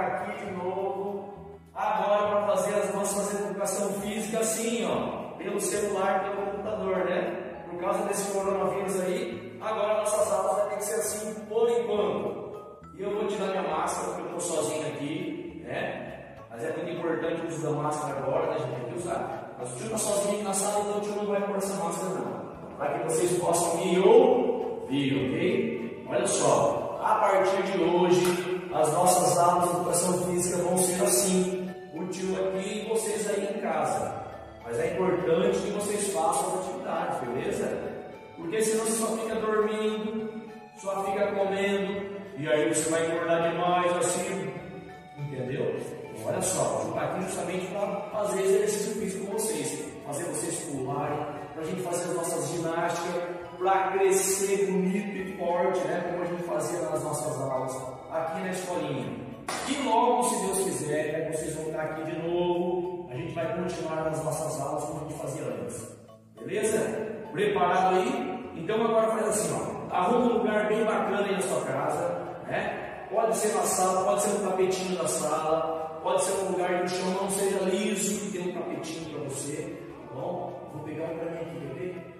aqui de novo. Agora para fazer as nossas educação física assim, ó, pelo celular, pelo computador, né? Por causa desse coronavírus aí, agora nossas aulas vai ter que ser assim por enquanto. E eu vou tirar minha máscara porque eu estou sozinho aqui, né? Mas é muito importante o uso da máscara agora, né? A gente tem que usar. Mas o tio está sozinho aqui na sala, então o tio não vai pôr essa máscara não. Para que vocês possam me ouvir, ok? Olha só, a partir de hoje, as nossas aulas de educação física vão ser assim. O tio aqui e vocês aí em casa. Mas é importante que vocês façam as atividades, beleza? Porque senão você só fica dormindo, só fica comendo, e aí você vai engordar demais assim, entendeu? Então, olha só, eu estou aqui justamente para fazer exercício físico com vocês, fazer vocês pularem, para a gente fazer as nossas ginásticas, para crescer bonito e forte, né? Como a gente fazia nas nossas aulas aqui na escolinha. E logo, se Deus quiser, vocês vão estar aqui de novo. A gente vai continuar nas nossas aulas como a gente fazia antes. Beleza? Preparado aí? Então agora faz assim, ó. Arruma um lugar bem bacana aí na sua casa, né? Pode ser na sala, pode ser no tapetinho da sala, pode ser um lugar que o chão não seja liso, que tem um tapetinho para você, tá bom? Vou pegar um para mim aqui, quer ver?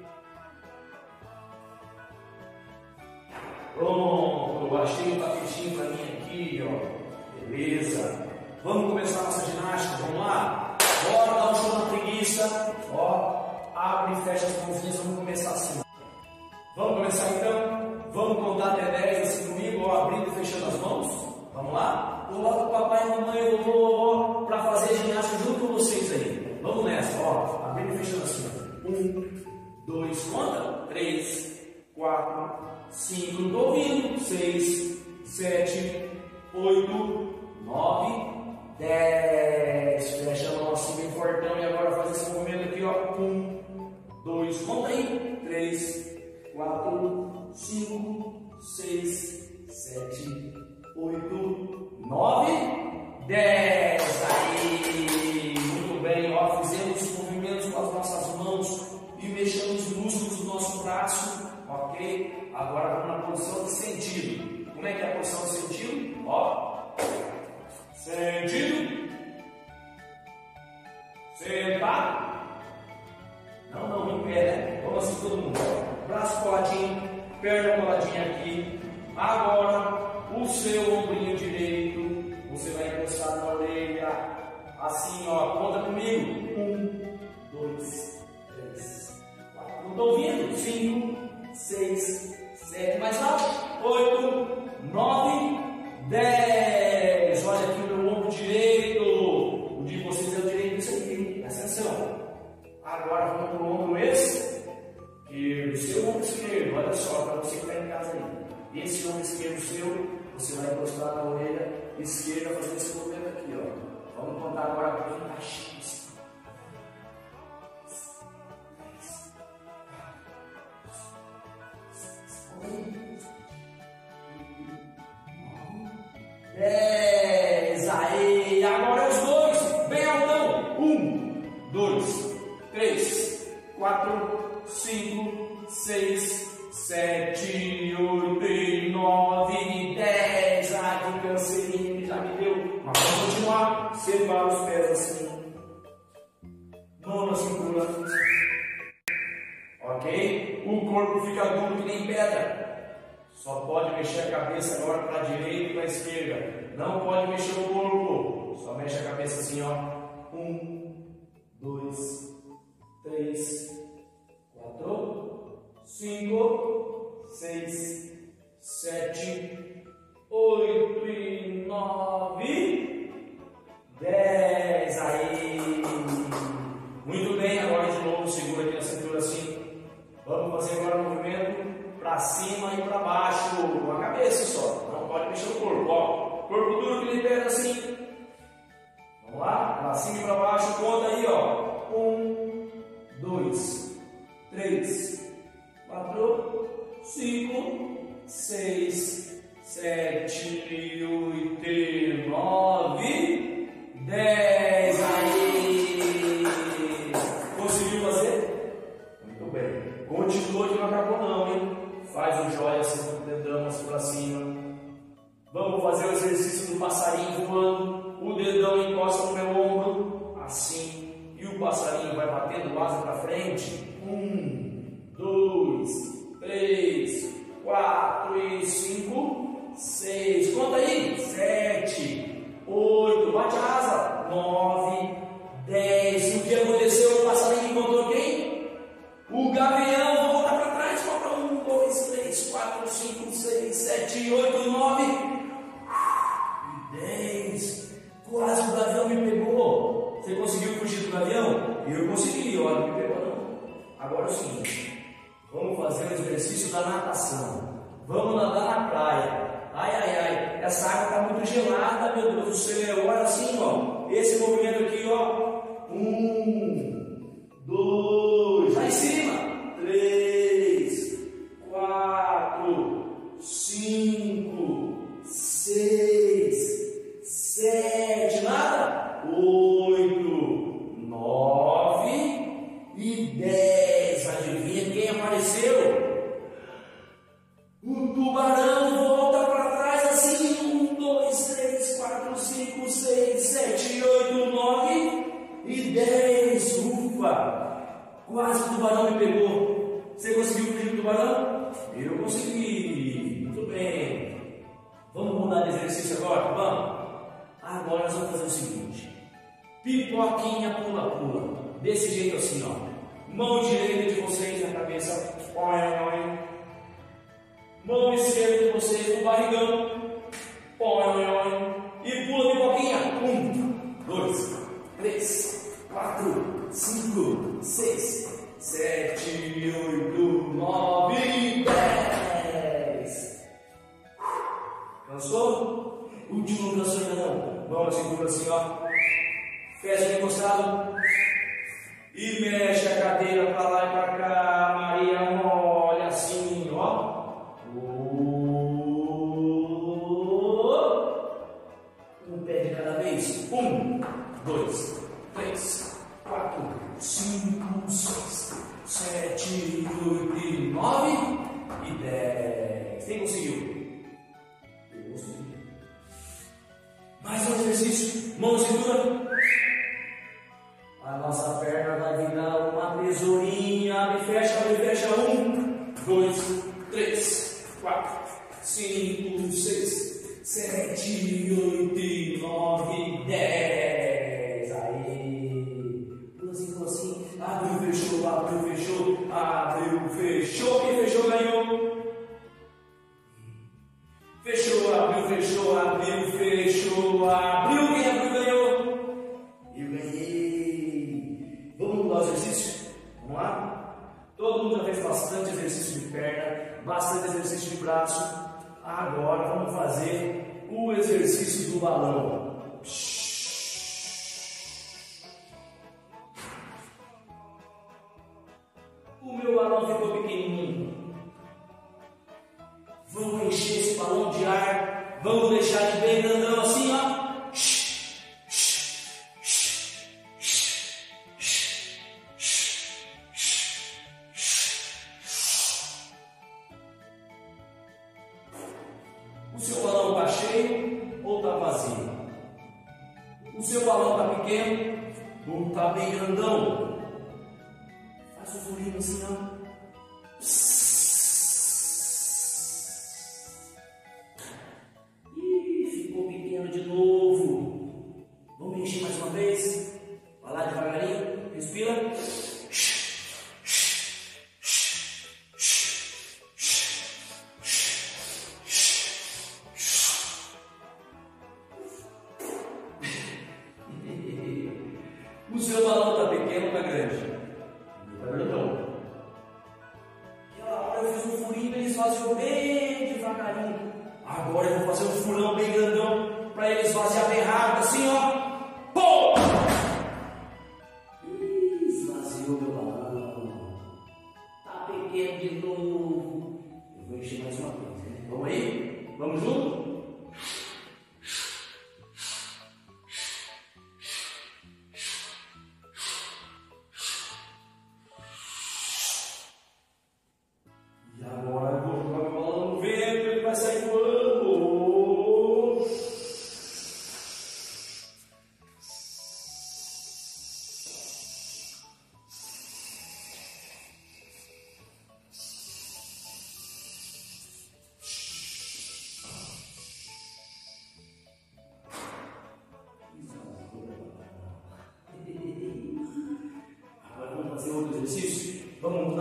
Pronto, eu achei um tapetinho para mim aqui, ó. Beleza? Vamos começar a nossa ginástica, vamos lá? Bora dar um show na preguiça, ó. Abre e fecha as mãozinhas, vamos começar assim. Vamos começar então? Vamos contar até 10 assim comigo, ó, abrindo e fechando as mãos. Vamos lá? Coloca o papai, mamãe, vovô, para fazer ginástica junto com vocês aí. Vamos nessa, ó. Abrindo e fechando assim. 1, 2, conta. 3, 4, 5, não tô ouvindo. 6, 7, 8, 9, 10. Fecha a mão assim bem fortão. E agora faz esse movimento aqui, ó. 1, 2, conta aí. 3, 4, 5, 6, 7, 8, 9, 10. Aí, muito bem, ó. Fizemos os movimentos com as nossas mãos e mexemos os músculos do nosso braço, ok? Agora vamos na posição de sentido. Como é que é a posição de sentido? Ó, sentido, sentado. Não, em pé, né? Vamos assim todo mundo. Braço coladinho, perna coladinha aqui. Agora, o seu ombrinho direito, você vai encostar na orelha. Assim, ó, conta comigo. 1, 2, 3, 4. Não estou ouvindo? 5, 6, 7, mais alto. 8, 9, 10. Olha aqui o meu ombro direito. O de vocês é o direito, isso aqui. Presta atenção. Agora vamos para o ombro esquerdo, seu ombro esquerdo, olha só, para você que está em casa aí. Esse ombro esquerdo seu, você vai encostar na orelha esquerda, fazendo esse movimento aqui, ó. Vamos contar agora bem baixinho. 10. Aí, agora os dois, bem altão. 1, 2, 3, 4, 5, 6, 7, 8, 9, 10. Ah, que canseirinho que já me deu. Mas vamos continuar. Separa os pés assim. Mão na cintura. Ok? O corpo fica duro que nem pedra. Só pode mexer a cabeça agora para a direita e para a esquerda. Não pode mexer o corpo. Só mexe a cabeça assim, ó. 1, 2, 3, 4, 5, 6, 7, 8 e 9, 10. Aí. Muito bem, agora de novo, segura aqui na cintura assim. Vamos fazer agora o movimento para cima e para baixo, com a cabeça só. Não pode mexer o corpo, ó. Corpo duro que libera assim. Vamos lá? Para cima e para baixo, conta aí, ó. 1, 2, 3, 4, 5, 6, 7, 8, 9, 10. Aí. Conseguiu fazer? Muito bem. Continua que não acabou não, hein? Faz o joia assim, dedão assim pra cima. Vamos fazer o exercício do passarinho voando. o passarinho vai batendo asa para frente. 1, 2, 3, 4 e 5, 6. Conta aí. 7, 8. Bate a asa. 9, 10. O que aconteceu? O passarinho encontrou quem? O gavião. Volta para trás. Conta 1, 2, 3, 4, 5, 6, 7, 8, 9 e 10. Quase o gavião me pegou. Você conseguiu fugir do gavião? Eu consegui, olha, não me pegou não. Agora é o seguinte, vamos fazer o exercício da natação. Vamos nadar na praia. Ai, ai, ai, essa água está muito gelada, meu Deus do céu. Olha assim, ó, esse movimento aqui, ó. 1, 2, lá em cima. 3, 4, 5, 6, 7, nada. 8, 9 e 10. Adivinha quem apareceu? O tubarão. Volta para trás assim. 1, 2, 3, 4, 5, 6, 7, 8, 9 e 10. Ufa! Quase o tubarão me pegou. Você conseguiu fugir do tubarão? Eu consegui. Muito bem. Vamos mudar de exercício agora? Vamos? Agora nós vamos fazer o seguinte: pipoquinha pula-pula. Desse jeito assim, ó. Mão direita de vocês na cabeça. Mão esquerda de vocês no barrigão. E pula pipoquinha. 1, 2, 3, 4, 5, 6, 7, 8, 9 e 10. Cansou? Último cansou ainda não. Vamos segura assim, ó. Fecha encostado. E mexe a cadeira para lá e para cá. Maria, olha assim, ó. Um pé de cada vez. 1, 2, 3, 4, 5, 6, 7, 8 e 9 e 10. Quem conseguiu? Eu consegui. Mais um exercício. Mão na cintura. A nossa perna vai virar uma tesourinha. Abre e fecha, abre e fecha. 1, 2, 3, 4, 5, 6, 7, 8 e 9 e 10. Aí. Pula assim. Abriu, fechou, abriu, fechou. Abriu, fechou. Quem fechou ganhou. Fechou, abriu, fechou, abriu, fechou, abriu. Quem abriu ganhou. Eu ganhei. Vamos mudar o exercício? Vamos lá? Todo mundo já fez bastante exercício de perna, bastante exercício de braço. Agora vamos fazer o exercício do balão. O meu balão ficou pequenininho. Vamos encher esse balão de ar. Vamos deixar ele bem grandão assim, ó. O seu balão está cheio ou está vazio? O seu balão está pequeno ou está bem grandão? Faz um furinho assim, ó. Ficou pequeno de novo. Vamos encher mais uma vez. Vai lá devagarinho. Respira. O seu balão está pequeno ou está grande? Está grandão. E agora eu fiz um furinho, ele esvaziou bem devagarinho. Agora eu vou fazer um furão bem grandão para ele esvaziar bem rápido, assim, ó. Pô! Esvaziou meu balão. Está pequeno de novo. Eu vou encher mais uma vez, né? Vamos aí? Vamos junto?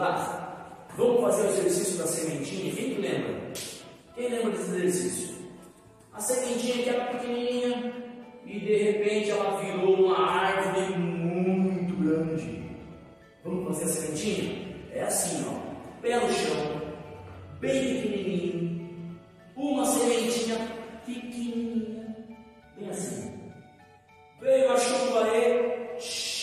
lá. Vamos fazer o exercício da sementinha. Quem que lembra? Quem lembra desse exercício? A sementinha que era pequenininha e de repente ela virou uma árvore muito grande. Vamos fazer a sementinha? É assim, ó. Pé no chão, bem pequenininho. Uma sementinha pequenininha. Bem assim. Veio a chuva aí,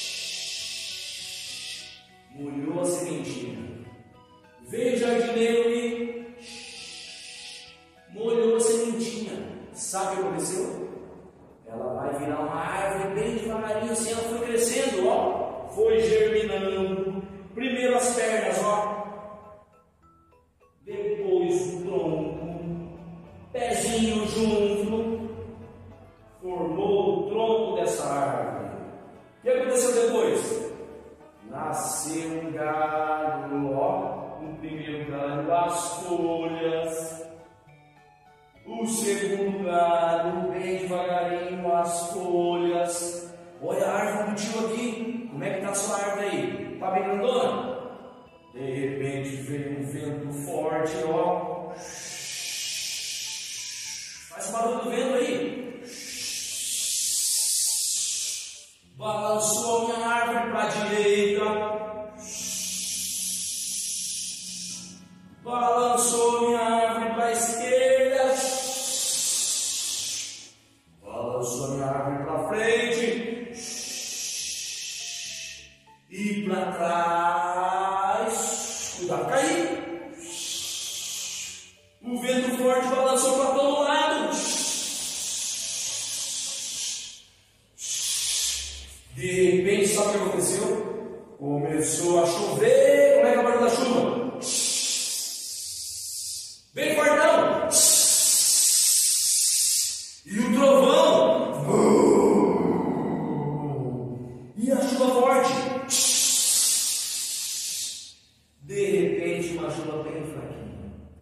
molhou a sementinha. Veio o jardineiro e molhou a sementinha. Sabe o que aconteceu? Ela vai virar uma árvore bem devagarinho, assim ela foi crescendo, ó. Foi germinando. Primeiro as pernas, ó. Depois o tronco. Pezinho junto. Formou o tronco dessa árvore. O que aconteceu depois? Nasceu um galho, ó. O primeiro galho, as folhas. O segundo galho, bem devagarinho, as folhas. Olha a árvore do tio aqui. Como é que está a sua árvore aí? Está bem grandona? De repente veio um vento forte, ó. Faz barulho do vento aí. Balançou a minha árvore para a direita. Balançou a minha árvore para a esquerda. Balançou a minha árvore para frente. E para trás. Cuidado, cair. O vento forte balançou para todo lado. De repente, sabe o que aconteceu? Começou a chover. Como é que é o barulho da chuva? Bem fortão. E o trovão. E a chuva forte. De repente, uma chuva bem fraquinha.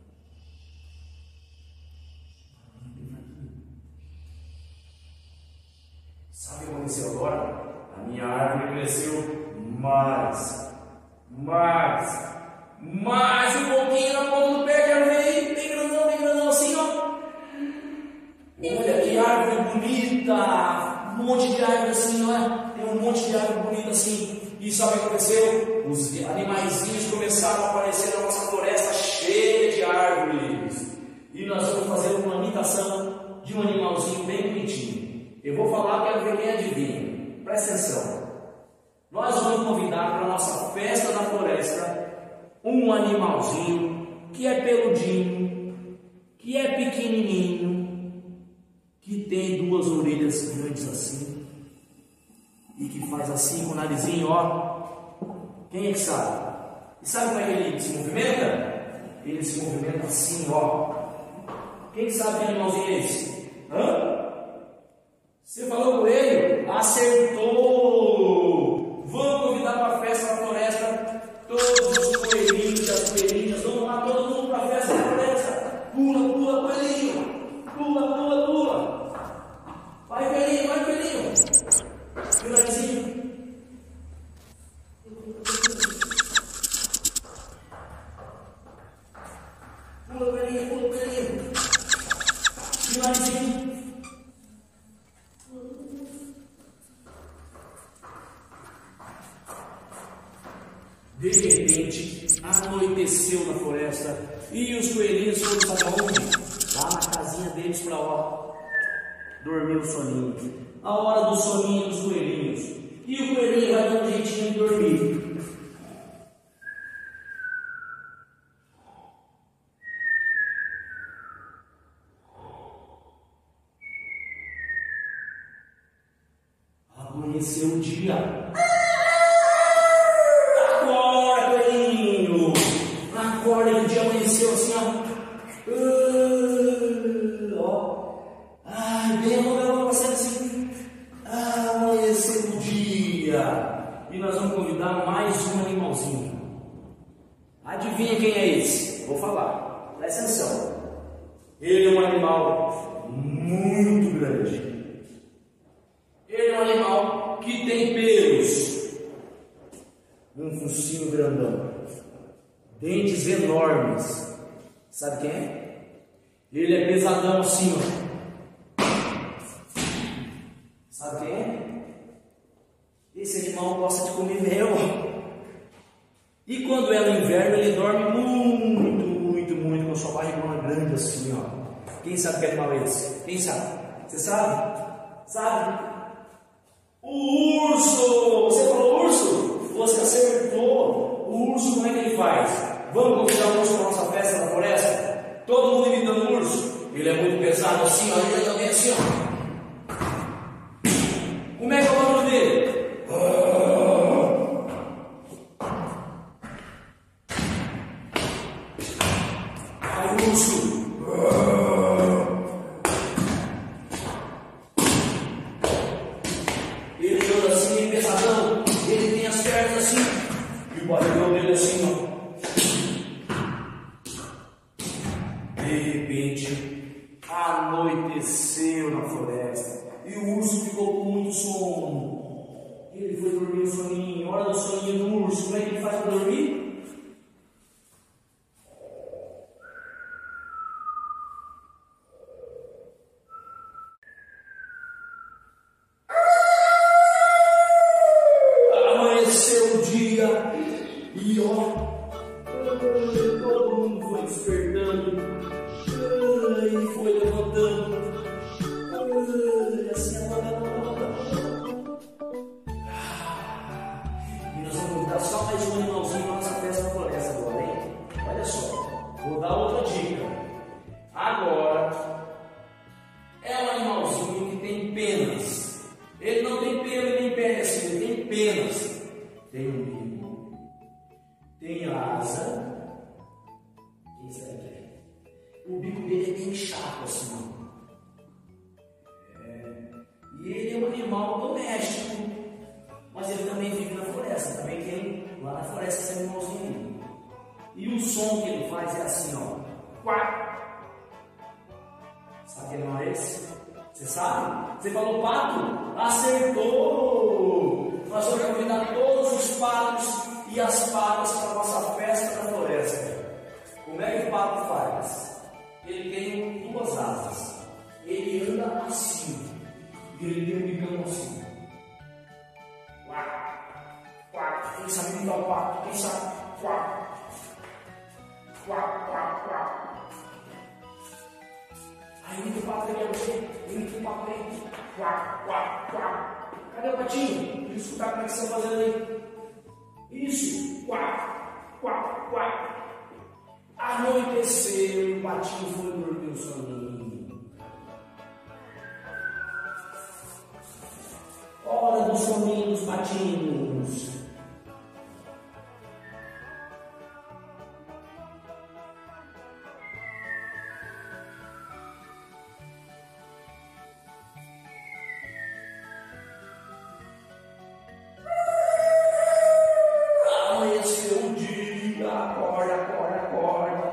Sabe o que aconteceu agora? A minha árvore cresceu mais um pouquinho na ponta do pé, quero ver, bem grandão assim, ó. Olha que árvore bonita, um monte de árvore assim, ó. Tem um monte de árvore bonita assim. E sabe o que aconteceu? Os animaizinhos começaram a aparecer na nossa floresta cheia de árvores. E nós vamos fazer uma imitação de um animalzinho bem bonitinho. Eu vou falar, quero ver quem adivinha. Presta atenção. Nós vamos convidar para a nossa festa da floresta um animalzinho que é peludinho, que é pequenininho, que tem duas orelhas grandes assim e que faz assim com o narizinho, ó. Quem é que sabe? E sabe como é que ele se movimenta? Ele se movimenta assim, ó. Quem sabe que animalzinho é esse? Hã? Você falou com ele? Acertou! Vamos convidar para a festa da floresta todos os coelhinhos e as coelhinhas. Vamos lá, todo mundo para a festa da floresta. Pula, pula, coelhinho. Pula, pula, pula. Vai, coelhinho, vai, coelhinho. E o narizinho? Pula, coelhinho, pula, coelhinho. E o narizinho? De repente, anoiteceu na floresta e os coelhinhos foram para onde? Lá na casinha deles para ó, dormir o soninho. A hora do soninho dos coelhinhos. E o coelhinho vai dar um jeitinho de dormir. Amanheceu o dia. Acorda que o dia amanheceu assim, ó. Ai, bem amanhã passando assim. Amanheceu o dia. E nós vamos convidar mais um animalzinho. Adivinha quem é esse? Vou falar. Presta atenção. Ele é um animal muito grande. Ele é um animal que tem pelos. Um focinho grandão. dentes enormes. Sabe quem é? Ele é pesadão assim, ó. Sabe quem é? Esse animal gosta de comer mel. E quando é no inverno, ele dorme muito, com sua barrigona grande assim, ó. Quem sabe que animal é esse? Quem sabe? Você sabe? Sabe? O urso! Você falou urso? Você acertou! O urso, como é que ele faz? Vamos convidar o urso para a nossa festa na floresta? Todo mundo imitando o urso? Ele é muito pesado assim, ó. Ele também assim, ó. Como é que é o barulho dele? Aí o urso. Ele anda assim, pesadão. Ele tem as pernas assim. E o barrigão dele assim, ó. De repente, anoiteceu na floresta. E o urso ficou com muito sono. Ele foi dormir um soninho. Hora do soninho do urso. Como é que ele faz para dormir? Amanheceu o dia. E ó, todo mundo foi despertando. E foi levantando. Assim, e nós vamos dar só mais um animalzinho na nossa festa na floresta agora, hein? Olha só, vou dar outra dica. Agora é um animalzinho que tem penas. Ele não tem pelo nem pele assim, ele tem penas. Tem um bico, tem asa. Quem será que é? O bico dele é bem chato assim, ó. E ele é um animal doméstico, mas ele também vive na floresta. Também tem lá na floresta esse animalzinho. E o som que ele faz é assim, ó. Quack. Sabe que animal é esse? Você sabe? Você falou pato? Acertou! Nós vamos convidar todos os patos e as patas para a nossa festa na floresta. Como é que o pato faz? Ele tem duas asas. Ele anda assim. E ele tem um bicão assim. Quack, quack. Quem sabe imitar o pato? Quem sabe? Quack, quack, quack, quack. Aí imita o pato, ele é imita o pato aí. Quack, quack, quack. Cadê o patinho? Deixa eu escutar como é que vocês estão fazendo aí. Isso. Quack, quack, quack. Anoiteceu, o patinho foi dormir o soninho. Hora do soninho dos patinhos. Amanheceu o dia, acorda, acorda, acorda.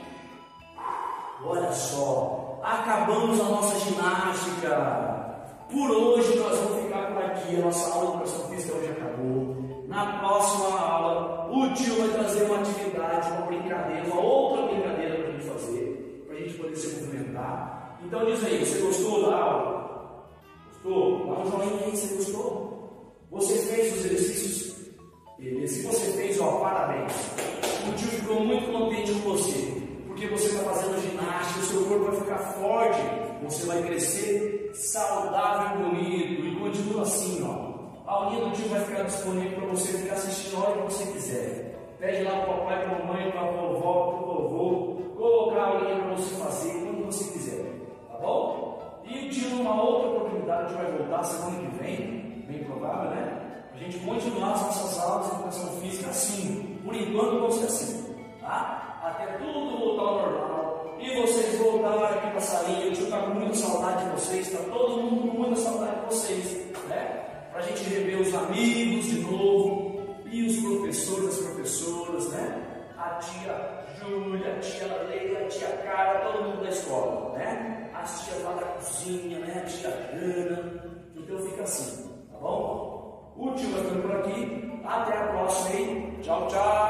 Olha só, acabamos a nossa ginástica. Por hoje nós vamos ficar por aqui. A nossa aula de educação física hoje acabou. Na próxima aula, o tio vai trazer uma atividade, uma brincadeira, uma outra brincadeira para a gente fazer, para a gente poder se movimentar. Então diz aí, você gostou da aula? Gostou? Dá um joinha aí, você gostou? Você fez os exercícios? Beleza. Se você fez, ó, parabéns. O tio ficou muito contente com você, porque você está fazendo ginástica, o seu corpo vai ficar forte, você vai crescer saudável e bonito, e continua assim, ó. A aulinha do tio vai ficar disponível para você ficar assistindo a hora que você quiser. Pede lá para o papai, para a mamãe, para a vovó, para o vovô, colocar a aulinha para você fazer quando você quiser, tá bom? E o tio, numa outra oportunidade, a gente vai voltar semana que vem, bem provável, né? A gente continuar as nossas aulas de educação física assim, por enquanto vamos ser assim, tá? Até tudo voltar ao normal. E vocês voltarem aqui para a salinha, o tio está com muita saudade de vocês, está todo mundo com muita saudade de vocês, né? Para a gente rever os amigos de novo, e os professores, as professoras, né? A tia Júlia, a tia Leila, a tia Cara, todo mundo da escola, né? As tias lá da cozinha, né? A tia Ana. Então fica assim, tá bom? O tio vai ficando por aqui. Até a próxima, hein? Tchau, tchau!